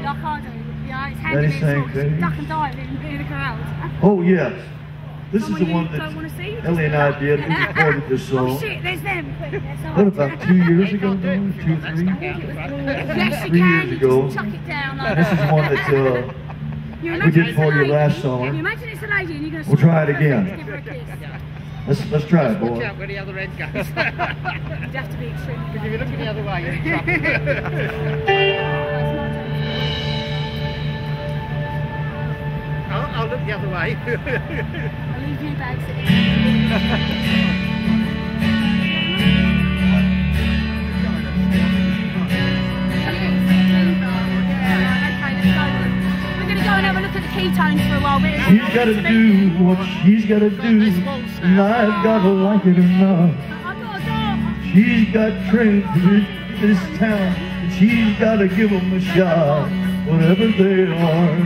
I can't do it. Yeah, it's handy as well. Duck and dive in the crowd. Oh, yes. This is the one that Ellie and I did. We recorded this song. Oh shit, there's them. What, about 2 years ago? 2 or 3? Yes, you 3 can. years ago. Just chuck it down. Like This is one that we did for you last summer. You imagine it's a lady and you're going to We'll try it again. give her a kiss. Let's try it, boy. Watch out where the other end goes. You'd have to be extremely. Because if you're looking the other way, you're in trouble. I'll look the other way. I'll leave you bags at ketones for a while. She's got to do what she's got to do, and I've got to like it or not. She's got trained to this town, and she's got to give them a shot, whatever they are.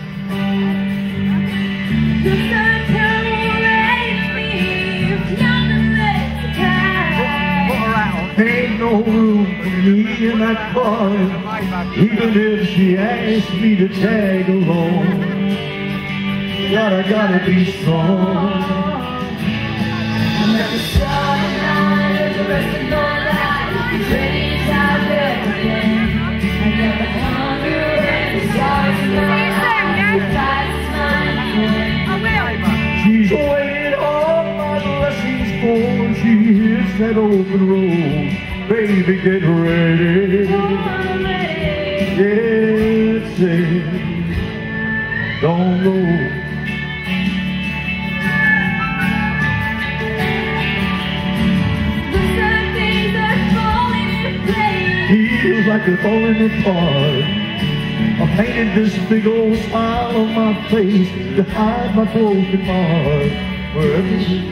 Ain't no room for me in that car, even if she asked me to tag along. But I gotta be strong. I'm at the start of night, the rest of my life, the dreams I've ever been. I got the hunger and the stars of my eyes, the fight's mine. She's waiting on my blessings for she hits that open road. Baby, get ready. Get set. Don't go. Feels like they're falling apart. I painted this big old smile on my face to hide my broken heart wherever you be.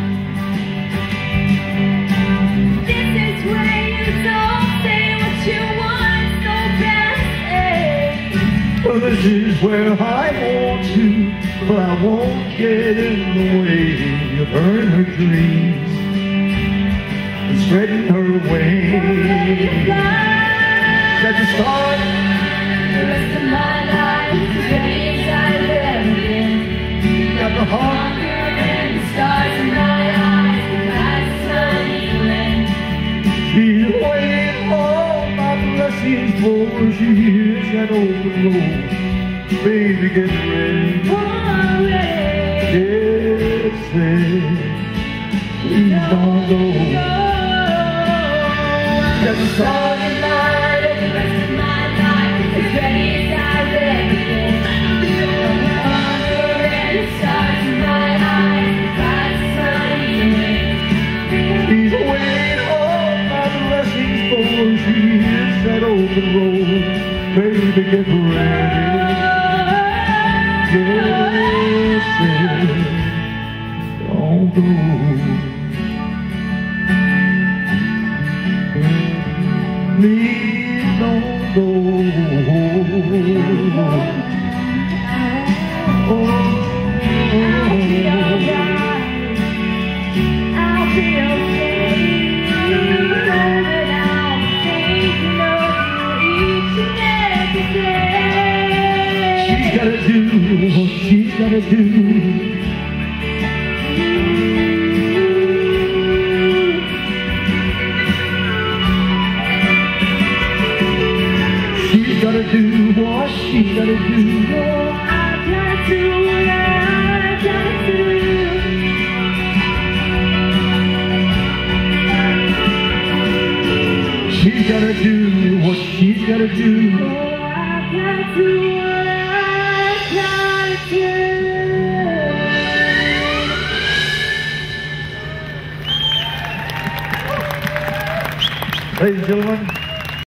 This is where you don't say what you want so bad. Well, this is where I want to, but I won't get in the way of her and her dreams and spreading her wings. At the start, the rest of my life, the dreams I've ever been. Got the hunger and the stars in my eyes, the past time. She's waiting for my blessings for she hears that open road. Baby, get ready. Get set. Please don't go. At the start of night, the rest of my life, the dreams I've ever been. The hunger and the stars in my eyes, the past time. She's waiting on my blessings for she hears that open road. Baby, get ready. Get set. Don't go. Please don't go. I'll be okay. But I'll be thinking of you each and every day. She's gotta do what she's gotta do. She's gotta do what she's gotta do. Oh, I've gotta do what I've gotta do. She's gotta do what she's gotta do. Oh, I've gotta do what I've gotta do. Ladies and gentlemen,